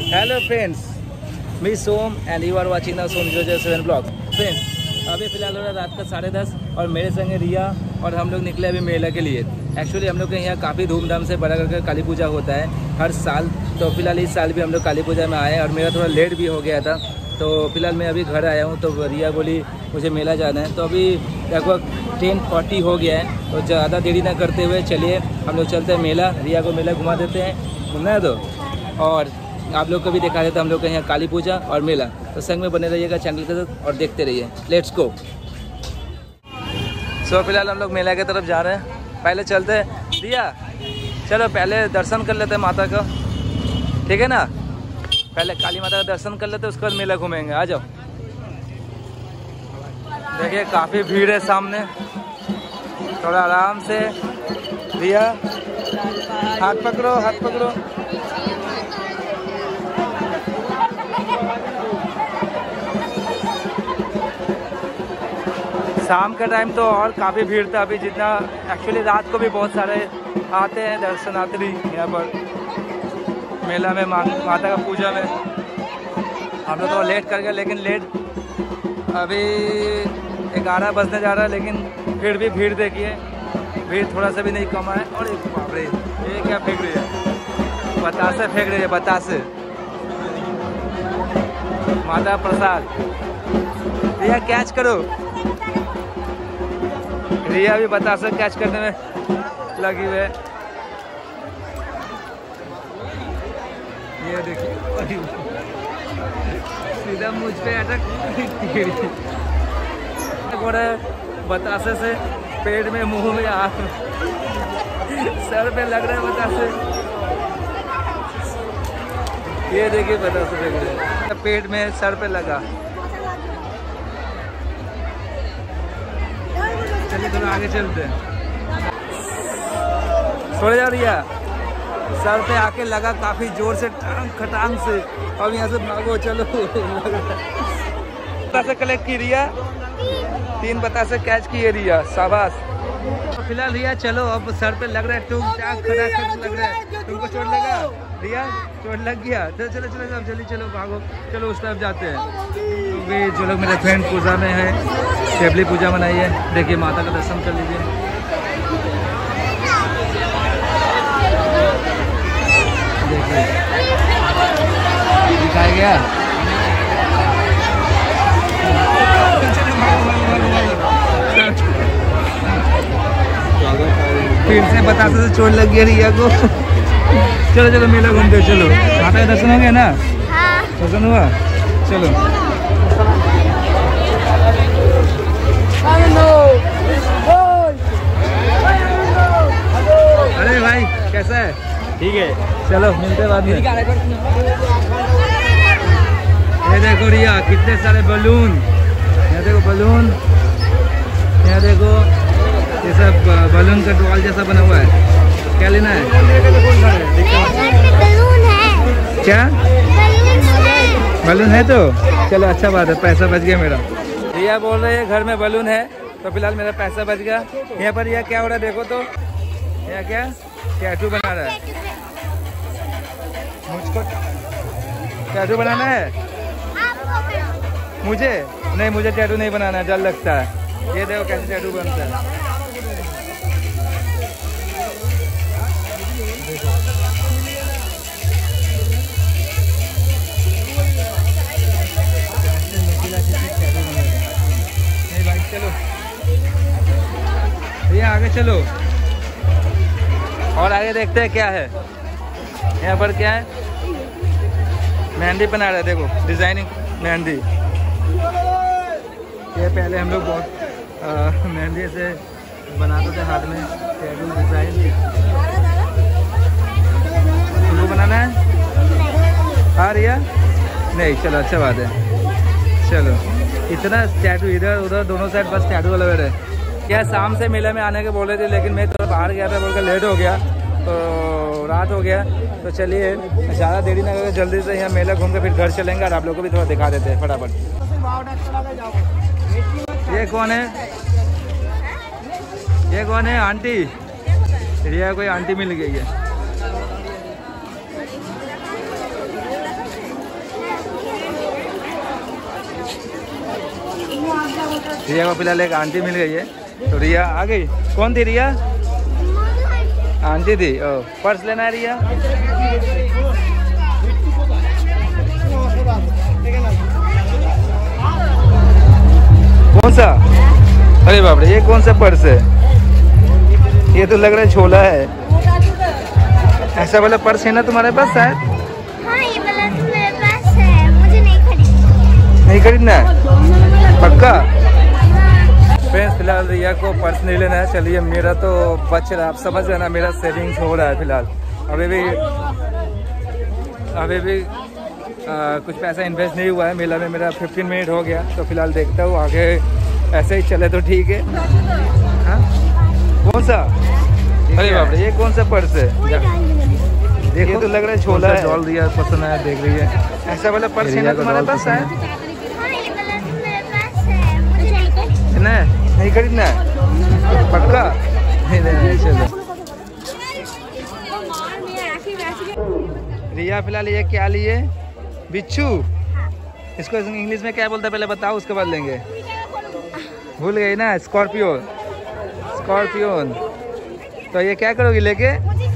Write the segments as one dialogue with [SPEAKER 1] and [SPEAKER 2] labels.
[SPEAKER 1] Hello friends, me Som and you are watching the Som 007 blog. Friends, अभी फिलहाल हो रहा रात का 10:30 और मेरे संग रिया और हम लोग निकले अभी मेला के लिए। एक्चुअली हम लोग के यहाँ काफ़ी धूमधाम से बड़ा करके काली पूजा होता है हर साल। तो फिलहाल इस साल भी हम लोग काली पूजा में आए और मेरा थोड़ा लेट भी हो गया था। तो फिलहाल मैं अभी घर आया हूँ, तो रिया बोली मुझे मेला जाना है। तो अभी लगभग 10:40 हो गया है, तो ज़्यादा देरी ना करते हुए चलिए हम लोग चलते हैं मेला। रिया को मेला घुमा देते हैं, घूमना है तो, और आप लोग को भी दिखा देते हैं हम लोग के यहाँ काली पूजा और मेला। तो संग में बने रहिएगा चैनल के साथ और देखते रहिए। Let's go. सो फिलहाल हम लोग मेला की तरफ जा रहे हैं। पहले चलते हैं रिया, चलो पहले दर्शन कर लेते हैं माता का, ठीक है ना। पहले काली माता का दर्शन कर लेते हैं, उसके बाद मेला घूमेंगे। आ जाओ। देखिए काफ़ी भीड़ है सामने, थोड़ा आराम से। रिया हाथ पकड़ो, हाथ पकड़ो। शाम का टाइम तो और काफ़ी भीड़ था अभी जितना। एक्चुअली रात को भी बहुत सारे आते हैं दर्शनार्थी यहाँ पर मेला में, माता का पूजा में। हम लोग तो लेट कर गए, लेकिन लेट अभी 11 बजने जा रहा है, लेकिन फिर भी भीड़ देखिए, भीड़ थोड़ा सा भी नहीं कम है। और एक बाप रे, ये क्या फेंक रही है? बतासे फेंक रही है, बतासे। माता प्रसाद। रिया कैच करो। रिया भी बतासे कैच करने में लगी हुई है। ये देखिए सीधा मुझ पे अटक बतासे से पेट में, मुंह में, आँख, सर पे लग रहा है बतासे। ये देखिए बतासे लग रहा है पेट में, सर पे लगा। चलिए थोड़ा आगे चलते हैं। छोड़ जा रिया, सर पे आके लगा काफी जोर से, टांग खटांग से। अब यहाँ से भागो, चलो। बतासे कलेक्ट की रिया, 3 बतासे कैच की है रिया, शाबाश। तो फिलहाल रिया चलो, अब सर पे लग रहा है, टूक टाक खटाखट लग रहा है। तुमको चोट लगा रिया? चोट लग गया? चलो चलो चलो अब जल्दी चलो, भागो, चलो उस तरफ जाते हैं। तो भी जो लोग मेरे फ्रेंड पूजा में है, शिवली पूजा मनाई है। देखिए माता का दर्शन कर लीजिए। देखिए दिखाया गया। फिर से बतासे से चोट लग गया रिया को। चलो चलो मेला घूमते, चलो। माता का दर्शन हो गया ना? हाँ। दर्शन हुआ, चलो। अरे भाई कैसा है? ठीक है, चलो मिलते बाद में। ये देखो रिया, कितने सारे बलून। यहाँ देखो बलून, यहाँ देखो ये सब बलून का डॉल जैसा बना हुआ है। क्या लेना है? बलून है। क्या बलून है? तो चलो अच्छा बात है, पैसा बच गया मेरा। रिया बोल रही है घर में बलून है, तो फिलहाल मेरा पैसा बच गया। यहाँ पर यह क्या हो रहा है देखो तो, यह क्या टैटू बना रहा है। मुझको टैटू बनाना है? मुझे नहीं, मुझे टैटू नहीं बनाना है, डर लगता है। ये देखो कैसे टैटू बनता है। चलो ये आगे चलो और आगे देखते हैं क्या है। यहाँ पर क्या है? मेहंदी बना रहे हैं, देखो डिजाइनिंग मेहंदी। ये पहले हम लोग बहुत मेहंदी से बनाते थे हाथ में, टैटू डिजाइन। तुमको बनाना है? हाँ रिया? नहीं, चलो अच्छा बात है। चलो इतना टैटू इधर उधर दोनों साइड बस टैटू वाला है। क्या शाम से मेले में आने के बोल रहे थे, लेकिन मैं थोड़ा बाहर गया था, बोलकर लेट हो गया, तो रात हो गया। तो चलिए ज़्यादा देरी ना करके जल्दी से यहाँ मेला घूम के फिर घर चलेंगे और आप लोगों को भी थोड़ा दिखा देते हैं फटाफट। ये कौन है? ये कौन है? आंटी। रिया कोई आंटी मिल गई है। रिया को फिलहाल एक आंटी मिल गई है, तो रिया आ गई। कौन थी रिया? आंटी थी। ओ, पर्स लेना है रिया? कौन सा? अरे बाप रे, ये कौन सा पर्स है? ये तो लग रहा है छोला है। ऐसा वाला पर्स है ना तुम्हारे पास शायद?
[SPEAKER 2] हाँ, ये वाला तो मेरे पास है, मुझे नहीं खरीदना।
[SPEAKER 1] नहीं खरीदना है? पक्का? फ्रेंड्स, फिलहाल रिया को पर्स नहीं लेना है। चलिए, मेरा तो बच रहा है, आप समझ रहे ना, मेरा सेविंग्स हो रहा है फिलहाल। अभी भी कुछ पैसा इन्वेस्ट नहीं हुआ है। मेला में मेरा 15 मिनट हो गया, तो फिलहाल देखता हूँ, आगे ऐसे ही चले तो ठीक है। हाँ? कौन सा? अरे बाप रे, ये कौन सा पर्स है? देखो, तो लग रहा है छोला है। डॉल दिया पसंद आया, देख रही है। ऐसा वाला पर्स है ना तुम्हारे पास है? नहीं खरीदना है? पक्का? नहीं, चलो। रिया फिलहाल ये क्या लिए? बिच्छू। इसको इंग्लिश में क्या बोलते हैं पहले बताओ, उसके बाद लेंगे। भूल गई ना? स्कॉर्पियो। स्कॉर्पियोन। तो ये क्या करोगी लेके?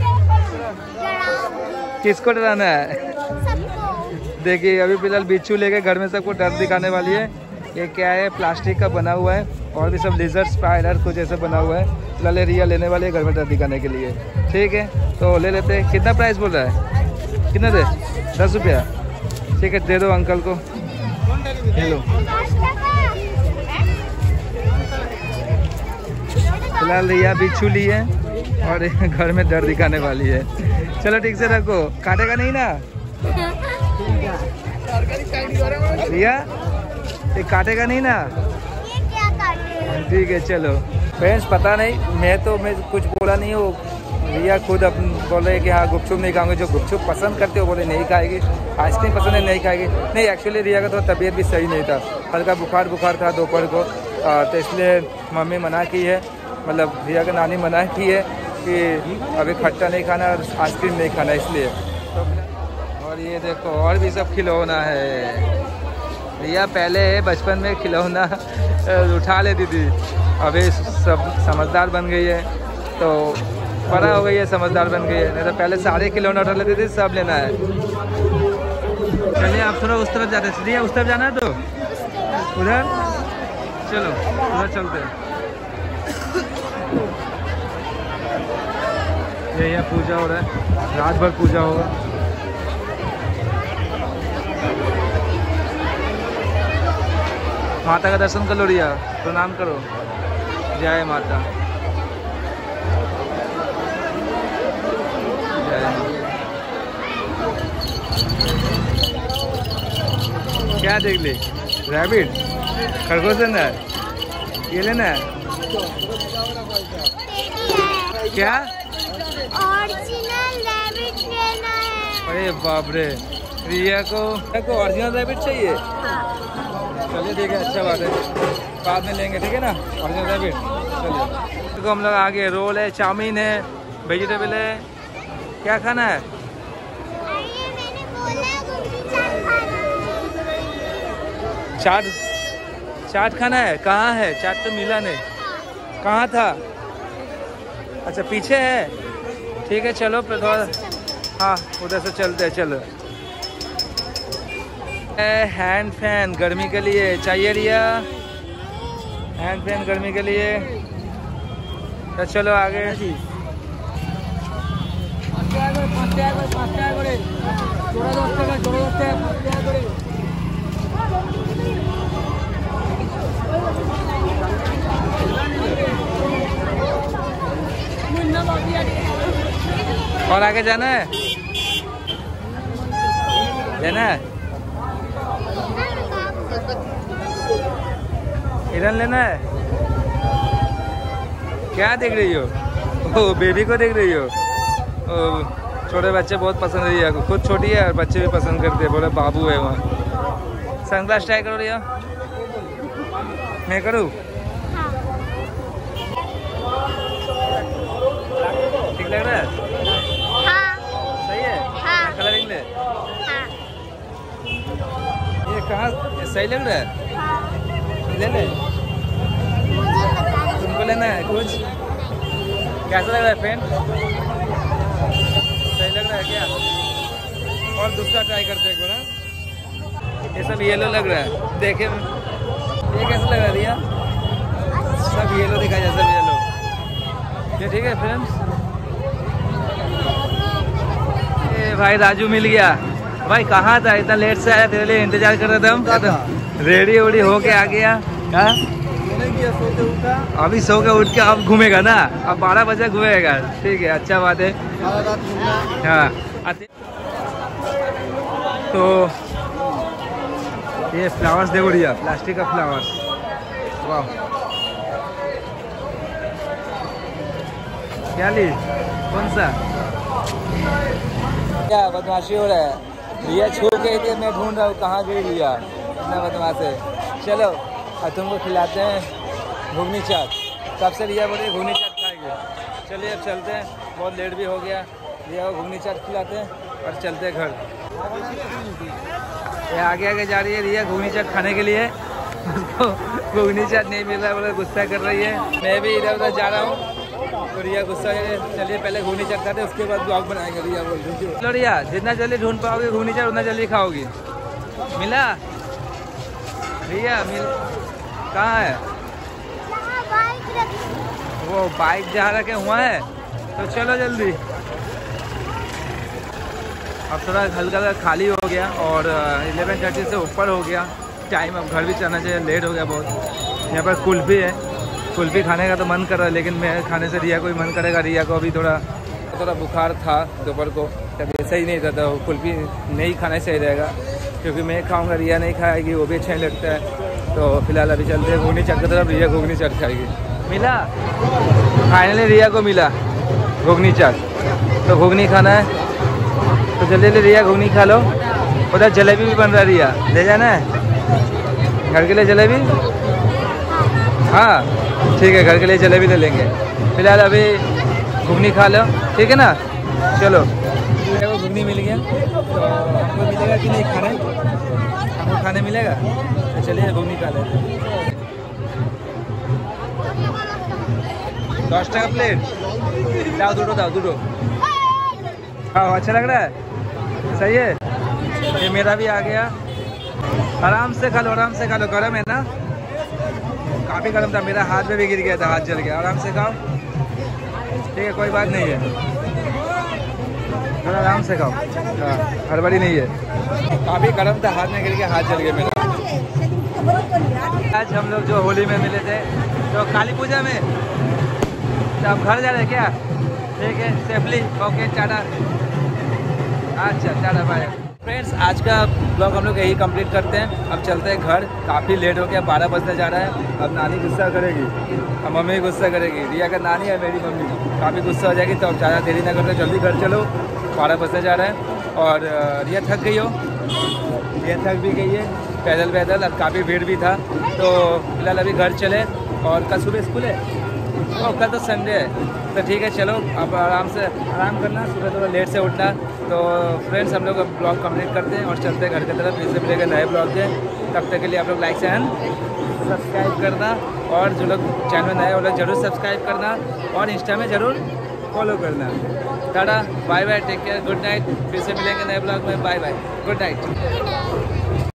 [SPEAKER 1] किसको डराना है? देखिए, अभी फिलहाल बिच्छू लेके घर में सबको डर दिखाने वाली है। ये क्या है? प्लास्टिक का बना हुआ है, और भी सब लेजर स्पाइडर कुछ ऐसा बना हुआ है। फिलहाल रिया लेने वाली है घर में डर दिखाने के लिए। ठीक है, तो ले लेते हैं। कितना प्राइस बोल रहा है? कितना दे? 10 रुपया। ठीक है, दे दो अंकल को। हेलो, फिलहाल रिया बिच्छू ली है और घर में डर दिखाने वाली है। चलो ठीक से रखो, काटेगा नहीं ना रिया? ये काटेगा नहीं ना?
[SPEAKER 2] ये क्या काटे?
[SPEAKER 1] ठीक है, चलो। फ्रेंड्स, पता नहीं, मैं कुछ बोला नहीं हूँ। रिया खुद बोल रहे कि हाँ गुपचुप नहीं खाऊंगे। जो गुपचुप पसंद करते हो बोले नहीं खाएगी। आइसक्रीम पसंद है, नहीं खाएगी। नहीं, एक्चुअली रिया का तो तबीयत भी सही नहीं था, हल्का बुखार था दोपहर को, तो इसलिए मम्मी मना की है, मतलब रिया का नानी मना की है कि अभी खट्टा नहीं खाना और आइसक्रीम नहीं खाना, इसलिए। और ये देखो, और भी सब खिलौना है। रिया पहले बचपन में खिलौना उठा लेती थी, अभी सब समझदार बन गई है, तो बड़ा हो गई है, समझदार बन गई है। नहीं तो पहले सारे खिलौना उठा लेती थी, सब लेना है। चलिए, आप थोड़ा उस तरफ जाते हैं। रिया, उस तरफ जाना है तो उधर चलो, उधर चलते हैं। ये यहाँ पूजा हो रहा है, रात भर पूजा होगा। माता का दर्शन कर लो रिया, प्रणाम करो। जय माता। जय माता। क्या देख ले? रैबिट? खरगोश लेना है? ये लेना है? क्या?
[SPEAKER 2] ओरिजिनल रैबिट लेना है।
[SPEAKER 1] अरे बाप रे, रिया को ओरिजिनल रैबिट चाहिए? चलिए ठीक है, अच्छा बात है, बाद में लेंगे, ठीक है ना, ओरिजिनल रैबिट। चलिए, देखो हम लोग आगे, रोल है, चाउमीन है, वेजिटेबल है। क्या खाना है?
[SPEAKER 2] अरे मैंने बोला
[SPEAKER 1] चाट खाना है? कहाँ है चाट? तो मिला नहीं। कहाँ था? अच्छा, पीछे है। ठीक है, चलो फिर थोड़ा, हाँ उधर से चलते हैं। चलो, हैंड फैन गर्मी के लिए चाहिए रिया, हैंड फैन गर्मी के लिए। तो चलो आगे। और आगे जाना है? लेना है? हिरन लेना है? क्या देख रही हो? ओ, बेबी को देख रही हो? ओ, छोटे बच्चे बहुत पसंद है रिया को, खुद छोटी है और बच्चे भी पसंद करते हैं, बोले बाबू है वहाँ। सनग्लास ट्राई करो रिया। मैं करूँ? ठीक लग रहा है?
[SPEAKER 2] हाँ।
[SPEAKER 1] सही है?
[SPEAKER 2] हाँ।
[SPEAKER 1] कलरिंग ले।
[SPEAKER 2] हाँ।
[SPEAKER 1] ये कहाँ सही लग रहा है?
[SPEAKER 2] हाँ।
[SPEAKER 1] ले ले। लेना है कुछ? कैसा लग रहा है फ्रेंड? सही लग रहा है क्या? और दूसरा ट्राई करते हैं ना। ये सब येलो लग रहा है, देखे ये कैसा लग रहा है रिया? सब येलो दिखाई जाए, सब येलो। ये ठीक है फ्रेंड्स। ये भाई राजू मिल गया। भाई कहाँ था? इतना लेट से आया, तेरे लिए इंतजार कर रहे थे हम। रेडी वेडी होके आ गया। हाँ अभी सो के उठ के अब घूमेगा ना? अब 12 बजे घूमेगा। ठीक है, अच्छा बात है। हाँ तो ये फ्लावर्स देखो रिया, प्लास्टिक का फ्लावर्स। वाह क्या ली? कौन सा? क्या बदमाशी हो रहा है? रिया छोड़ गई थी, मैं ढूंढ रहा हूँ कहाँ गई रिया। इतना बदमाश है। चलो अब तुमको खिलाते हैं घुगनी चाट। कब से रिया बोले घुगनी चाट खाएंगे। चलिए अब चलते हैं, बहुत लेट भी हो गया। रिया को घुगनी चाट खिलाते हैं और चलते हैं घर। ये आगे आगे जा रही है रिया घुगनी चाट खाने के लिए। उसको घुगनी चाट नहीं मिल रहा है, बोले गुस्सा कर रही है। मैं भी इधर उधर जा रहा हूँ तो रिया गुस्सा है। चलिए पहले घुगनी चाट खाते हैं, उसके बाद ब्लॉग बनाएंगे। रिया बोल रही है चलो रिया, जितना जल्दी ढूंढ पाओगे घुगनी चाट उतना जल्दी खाओगी। मिला रिया? मिल कहाँ है? वो बाइक जहाँ रखे हुआ है, तो चलो जल्दी। अब थोड़ा हल्का खाली हो गया और 11:30 से ऊपर हो गया टाइम। अब घर भी चलना चाहिए, लेट हो गया बहुत। यहाँ पर कुल्फ़ी है, कुल्फ़ी खाने का तो मन कर रहा है, लेकिन मैं खाने से रिया को भी मन करेगा। रिया को अभी थोड़ा बुखार था दोपहर को, तब सही नहीं था, तो कुल्फ़ी नहीं खाना सही रहेगा क्योंकि मैं खाऊंगा, रिया नहीं खाएगी, वो भी अच्छा नहीं लगता है। तो फिलहाल अभी चलते हैं घुगनी चाट की तरफ। रिया घुगनी चाट खाएगी। मिला फाइनली रिया को मिला घुगनी चाट। तो घुगनी खाना है तो जल्दी जल्दी रिया घुगनी खा लो। उधर जलेबी भी बन रहा है, रिया ले जाना है घर के लिए जलेबी? हाँ ठीक है, घर के लिए जलेबी ले लेंगे। फिलहाल अभी घुगनी खा लो, ठीक है ना? चलो वो घुगनी मिल गया, तो हमको मिलेगा कि नहीं खाने? हमको खाने मिलेगा, तो चलिए घुगनी खा लेते हैं। 10 টাকা प्लेट दाओ, दूटो दाओ, दूटो हाँ। अच्छा लग रहा है? सही है। ये मेरा भी आ गया। आराम से खा लो, आराम से खा लो। गर्म है ना? काफ़ी गर्म था, मेरा हाथ में भी गिर गया था, हाथ जल गया। आराम से खाओ, ठीक है, कोई बात नहीं है। थोड़ा आराम से खाओ, हड़बड़ी नहीं है। काफ़ी गर्म था, हाथ में गिर गया, हाथ जल गया मेरा। आज हम लोग जो होली में मिले थे तो काली पूजा में, तो अब घर जा रहे हैं क्या? ठीक है, सेफली ओके, टाटा। अच्छा टाटा बाय। फ्रेंड्स आज का ब्लॉग हम लोग यही कंप्लीट करते हैं। अब चलते हैं घर, काफ़ी लेट हो गया, 12 बजने जा रहा है। अब नानी गुस्सा करेगी, अब मम्मी गुस्सा करेगी। रिया का नानी है, मेरी मम्मी काफ़ी गुस्सा हो जाएगी। तो अब ज़्यादा देरी ना करते, जल्दी घर चलो, 12 बजने जा रहा है। और रिया थक गई हो, रिया थक भी गई है पैदल पैदल, अब काफ़ी भीड़ भी था। तो फिलहाल अभी घर चले। और कल सुबह स्कूल है, और कल तो संडे है, तो ठीक है चलो अब आराम करना, सुबह थोड़ा लेट से उठना। तो फ्रेंड्स हम लोग अब ब्लॉग कंप्लीट करते हैं और चलते हैं घर की तरफ। इससे मिलेगा नए ब्लॉग के, तब तक के लिए आप लोग लाइक एंड सब्सक्राइब करना, और जो लोग चैनल नए वो लोग जरूर सब्सक्राइब करना और इंस्टा में ज़रूर फॉलो करना। Tata bye bye, take care, good night. फिर से मिलेंगे नए ब्लॉग में। Bye bye, good night.